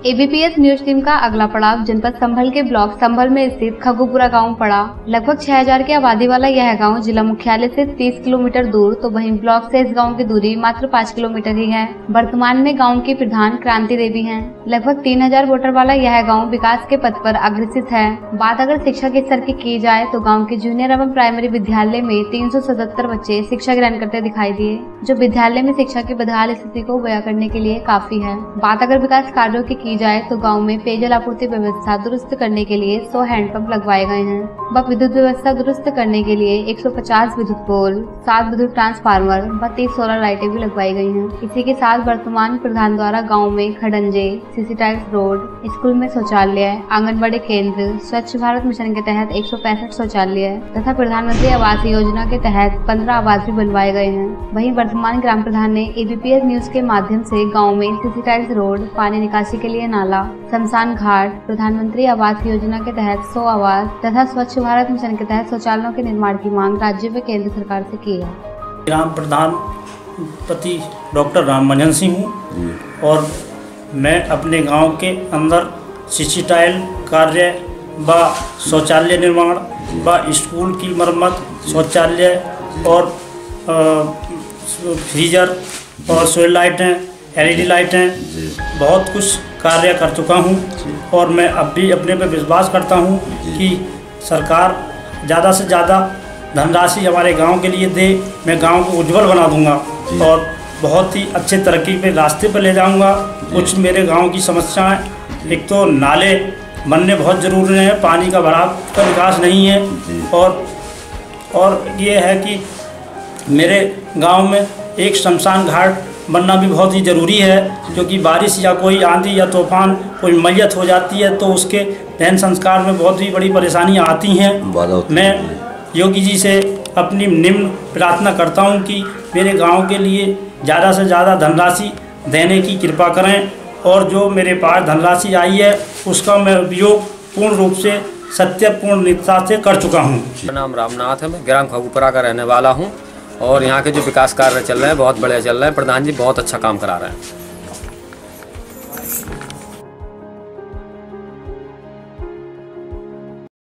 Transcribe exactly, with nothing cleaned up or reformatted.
ABPS news team का अगला पड़ाव जनपद संभल के ब्लॉक संभल में स्थित खगुपुरा गांव पड़ा। लगभग छह हज़ार की आबादी वाला यह गांव जिला मुख्यालय से तीस किलोमीटर दूर, तो वहीं ब्लॉक से इस गांव की दूरी मात्र पाँच किलोमीटर ही है। वर्तमान में गांव की प्रधान क्रांति देवी हैं। लगभग तीन हज़ार वोटर वाला यह गांव विकास के पथ पर अग्रसित है। बात अगर शिक्षा के स्तर की की जाए तो गाँव के जूनियर एवं प्राइमरी विद्यालय में तीन सौ सतहत्तर बच्चे शिक्षा ग्रहण करते दिखाई दिए, जो विद्यालय में शिक्षा की बदहाल स्थिति को बयां करने के लिए काफी है। बात अगर विकास कार्यों की की जाए तो गांव में पेयजल आपूर्ति व्यवस्था दुरुस्त करने के लिए सौ हैंडपंप लगवाए गए हैं व विद्युत व्यवस्था दुरुस्त करने के लिए एक सौ पचास विद्युत पोल, सात विद्युत ट्रांसफार्मर व तीस सोलर लाइटें भी लगवाई गई हैं। इसी के साथ वर्तमान प्रधान द्वारा गाँव में खड़ंजे, सीसी टाइल्स रोड, स्कूल में शौचालय, आंगनबाड़ी केंद्र, स्वच्छ भारत मिशन के तहत एक सौ पैंसठ शौचालय तथा प्रधानमंत्री आवास योजना के तहत पंद्रह आवास भी बनवाए गए हैं। वहीं वर्तमान ग्राम प्रधान ने एबीपीएस न्यूज के माध्यम से गाँव में सीसी टाइल्स रोड, पानी निकासी के लिए नाला, शमशान घाट, प्रधानमंत्री आवास योजना के तहत सौ आवास तथा स्वच्छ भारत मिशन के तहत शौचालयों के निर्माण की मांग राज्य व केंद्र सरकार से की है। ग्राम प्रधान पति डॉक्टर राममंजन सिंह हूँ और मैं अपने गांव के अंदर सीसी टाइल कार्य व शौचालय निर्माण व स्कूल की मरम्मत, शौचालय और फ्रीजर और सोलर लाइटें, एलईडी लाइटें, बहुत कुछ कार्य कर चुका हूं और मैं अब भी अपने पे विश्वास करता हूं कि सरकार ज़्यादा से ज़्यादा धनराशि हमारे गांव के लिए दे। मैं गांव को उज्जवल बना दूंगा और बहुत ही अच्छे तरक्की पे रास्ते पर ले जाऊंगा। कुछ मेरे गांव की समस्याएं, एक तो नाले बनने बहुत ज़रूरी हैं, पानी का भराव का विकास नहीं है और और ये है कि मेरे गांव में एक शमशान घाट बनना भी बहुत ही ज़रूरी है, क्योंकि बारिश या कोई आंधी या तूफान कोई मैयत हो जाती है तो उसके दहन संस्कार में बहुत ही बड़ी परेशानियां आती हैं। मैं योगी जी से अपनी निम्न प्रार्थना करता हूं कि मेरे गांव के लिए ज़्यादा से ज़्यादा धनराशि देने की कृपा करें और जो मेरे पास धनराशि आई है उसका मैं उपयोग पूर्ण रूप से सत्यपूर्ण निष्ठा से कर चुका हूँ। मेरा नाम रामनाथ है, मैं ग्राम खगुपुरा का रहने वाला हूँ और यहाँ के जो विकास कार्य चल रहे हैं बहुत बढ़िया चल रहे हैं। प्रधान जी बहुत अच्छा काम करा रहे हैं।